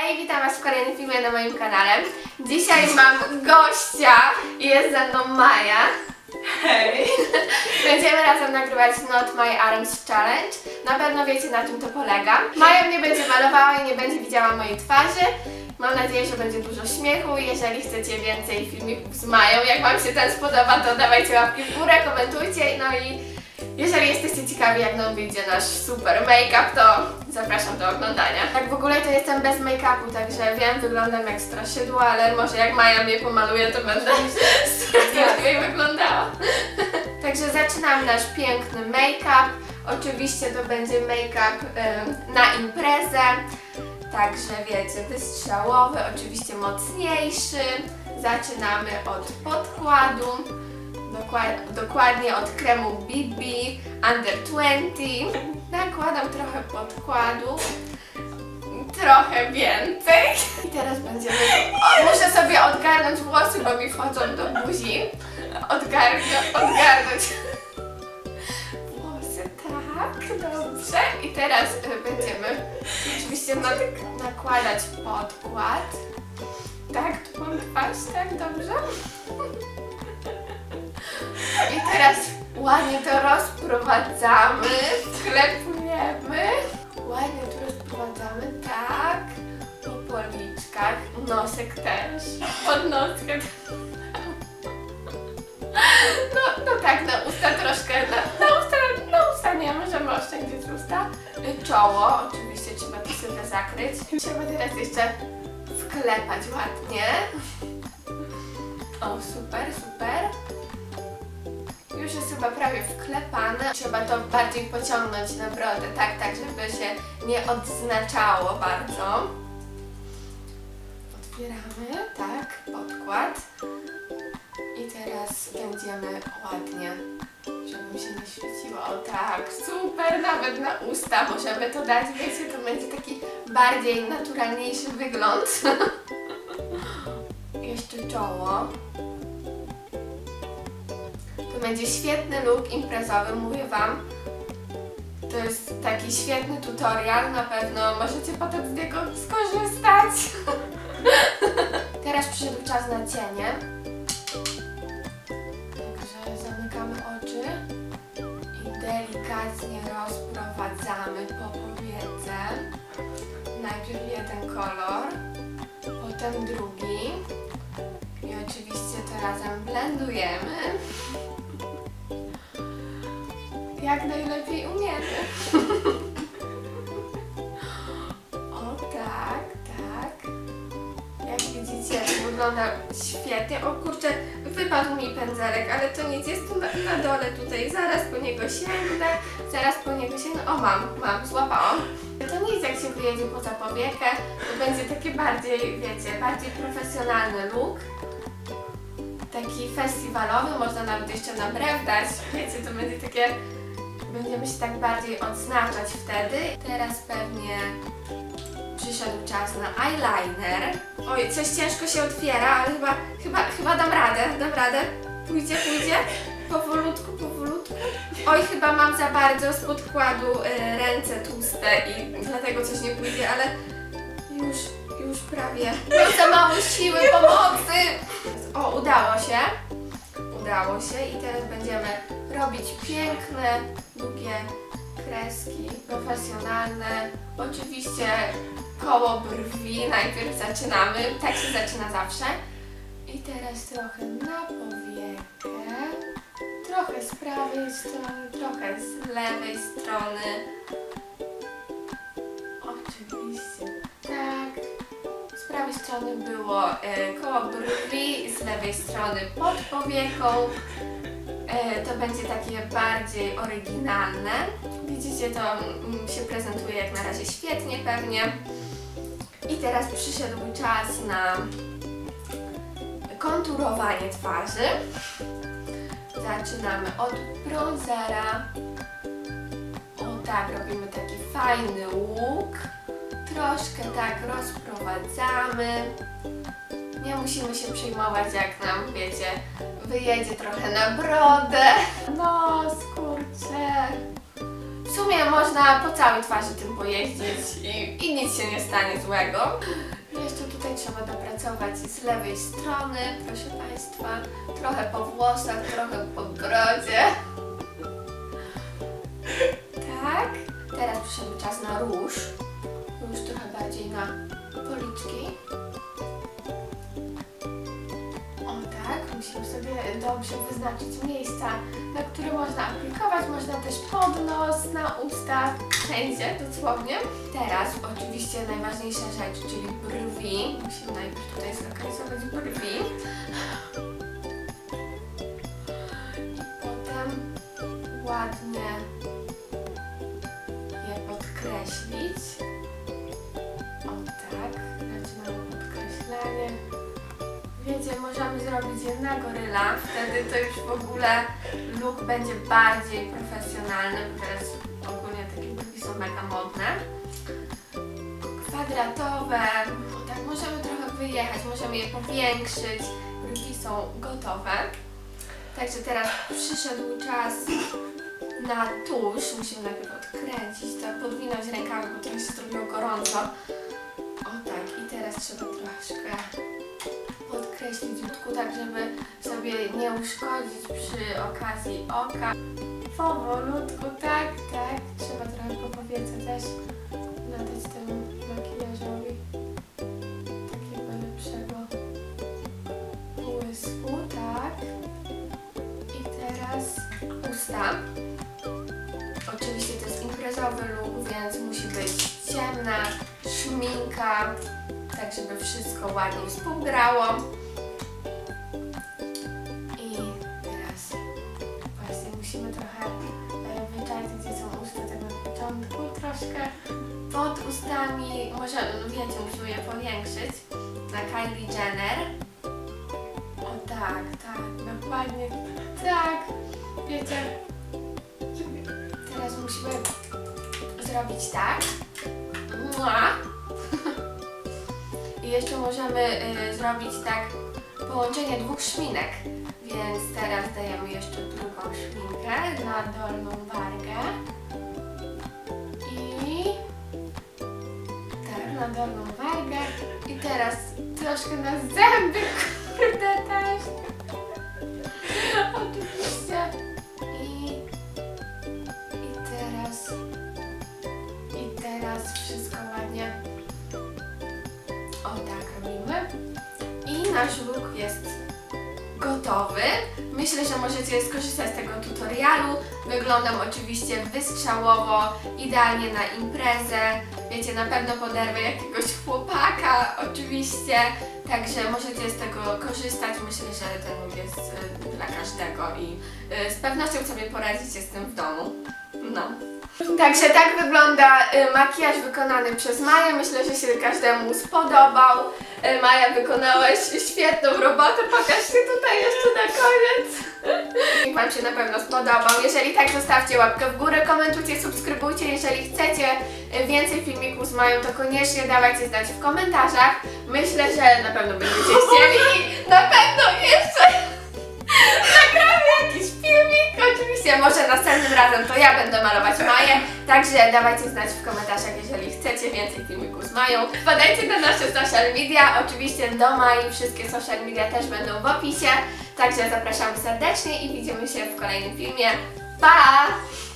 Hej, witam Was w kolejnym filmie na moim kanale. Dzisiaj mam gościa i jest ze mną Maja. Hej! Będziemy razem nagrywać Not My Arms Challenge. Na pewno wiecie, na czym to polega. Maja mnie będzie malowała i nie będzie widziała mojej twarzy. Mam nadzieję, że będzie dużo śmiechu. Jeżeli chcecie więcej filmików z Mają, jak Wam się ten spodoba, to dawajcie łapki w górę, komentujcie. No i jeżeli jesteście ciekawi, jak nam wyjdzie nasz super make-up, to zapraszam do oglądania. Tak w ogóle to jestem bez make-upu, także wiem, wyglądam jak straszydło, ale może jak Maja mnie pomaluje, to będę strasznie wyglądała. Także zaczynam nasz piękny make-up. Oczywiście to będzie make-up na imprezę. Także wiecie, wystrzałowy, oczywiście mocniejszy. Zaczynamy od podkładu. Dokładnie od kremu BB Under 20. Nakładam trochę podkładu, trochę więcej. I teraz będziemy... muszę sobie odgarnąć włosy, bo mi wchodzą do buzi. Odgarnąć włosy, tak, dobrze. I teraz będziemy oczywiście nakładać podkład. Tak, tu mam twarz, tak, dobrze? I teraz ładnie to rozprowadzamy, wklepujemy. Ładnie to rozprowadzamy, tak. Po policzkach, nosek też, pod noskiem. No tak, na usta troszkę, na usta nie, możemy oszczędzić usta. Czoło, oczywiście trzeba to sobie zakryć. Trzeba teraz jeszcze wklepać ładnie. O, super, super. Już jest chyba prawie wklepane. Trzeba to bardziej pociągnąć na brodę, tak, żeby się nie odznaczało bardzo. Otwieramy, tak, podkład. I teraz będziemy ładnie, żeby mi się nie świeciło. O tak, super, nawet na usta możemy to dać, wiecie, to będzie taki bardziej naturalniejszy wygląd. Jeszcze czoło. To będzie świetny look imprezowy, mówię Wam. To jest taki świetny tutorial, na pewno możecie potem z niego skorzystać. Teraz przyszedł czas na cienie. Także zamykamy oczy i delikatnie rozprowadzamy po powiece. Najpierw jeden kolor, potem drugi. I oczywiście to razem blendujemy. Jak najlepiej umiemy. O tak, tak. Jak widzicie, wygląda świetnie. O kurczę, wypadł mi pędzelek, ale to nic, jest tu na dole tutaj. Zaraz po niego sięgnę. O, mam, złapałam. To nic, jak się wyjedzie poza powiekę, to będzie takie bardziej, wiecie, bardziej profesjonalny look. Taki festiwalowy, można nawet jeszcze na brew dać. Wiecie, to będzie takie... Będziemy się tak bardziej odznaczać wtedy. Teraz pewnie przyszedł czas na eyeliner. Oj, coś ciężko się otwiera, ale chyba dam radę. Pójdzie. Powolutku. Oj, chyba mam za bardzo z podkładu ręce tłuste i dlatego coś nie pójdzie, ale już prawie. Mam za mało siły, pomocy! O, udało się i teraz będziemy robić piękne, długie kreski, profesjonalne. Oczywiście koło brwi najpierw zaczynamy, tak się zaczyna zawsze. I teraz trochę na powiekę, trochę z prawej strony, trochę z lewej strony. Oczywiście tak. Z prawej strony było koło brwi, z lewej strony pod powieką. To będzie takie bardziej oryginalne. Widzicie, to się prezentuje jak na razie świetnie pewnie. I teraz przyszedł czas na konturowanie twarzy. Zaczynamy od bronzera. O tak, robimy taki fajny łuk. Troszkę tak rozprowadzamy. Nie musimy się przejmować, jak nam, wiecie, wyjedzie trochę na brodę. No, skurczę. W sumie można po całej twarzy tym pojeździć i nic się nie stanie złego. Jeszcze tutaj trzeba dopracować z lewej strony, proszę Państwa. Trochę po włosach, trochę po brodzie. Tak. Teraz przyszedł czas na róż. Już trochę bardziej na policzki. O tak, musimy sobie dobrze wyznaczyć miejsca, na które można aplikować. Można też pod nos, na usta, wszędzie dosłownie. Teraz oczywiście najważniejsza rzecz, czyli brwi. Musimy najpierw tutaj zlokalizować brwi. I potem ładnie je podkreślić. O tak, zaczynamy podkreślanie. Wiecie, możemy zrobić jednego ryla, wtedy to już w ogóle look będzie bardziej profesjonalny, bo teraz ogólnie takie brwi są mega modne. Kwadratowe, o tak, możemy trochę wyjechać, możemy je powiększyć, brwi są gotowe. Także teraz przyszedł czas na tusz. Musimy najpierw odkręcić, tak, podwinąć rękawy, bo trochę się zrobiło gorąco. O tak, i teraz trzeba troszkę podkreślić łódku, tak żeby sobie nie uszkodzić przy okazji oka. Powolutku, tak, tak. Trzeba trochę po powiece też nadać temu makijażowi takiego lepszego błysku, tak. I teraz usta. Oczywiście to jest imprezowy look, więc musi być ciemna szminka, tak żeby wszystko ładnie współgrało. I teraz właśnie musimy trochę wyczaić, gdzie są usta, tak na początku troszkę. Pod ustami, może wiecie, musimy je powiększyć na Kylie Jenner. O tak, tak, dokładnie tak, wiecie. Teraz musimy zrobić tak. Mua. I jeszcze możemy zrobić tak połączenie dwóch szminek. Więc teraz dajemy jeszcze drugą szminkę na dolną wargę. I tak, na dolną wargę. I teraz troszkę na zęby, kurde też. Oczywiście. I teraz wszystko ładnie. O tak robimy. I nasz look jest gotowy. Myślę, że możecie skorzystać z tego tutorialu. Wyglądam oczywiście wystrzałowo, idealnie na imprezę. Wiecie, na pewno poderwę jakiegoś chłopaka, oczywiście. Także możecie z tego korzystać. Myślę, że ten look jest dla każdego i z pewnością sobie poradzicie z tym w domu. No. Także tak wygląda makijaż wykonany przez Maję. Myślę, że się każdemu spodobał. Maja, wykonałaś świetną robotę. Pokaż się tutaj jeszcze na koniec. Niech Wam się na pewno spodobał. Jeżeli tak, zostawcie łapkę w górę, komentujcie, subskrybujcie. Jeżeli chcecie więcej filmików z Mają, to koniecznie dawajcie znać w komentarzach. Myślę, że na pewno będziecie chcieli. Na pewno jeszcze nagramy jakiś filmik. Oczywiście, może następnym razem to ja będę malować Maję. Także dawajcie znać w komentarzach, jeżeli chcecie więcej filmików z Mają. Wpadajcie na nasze social media. Oczywiście do Mai wszystkie social media też będą w opisie. Także zapraszam serdecznie i widzimy się w kolejnym filmie. Pa!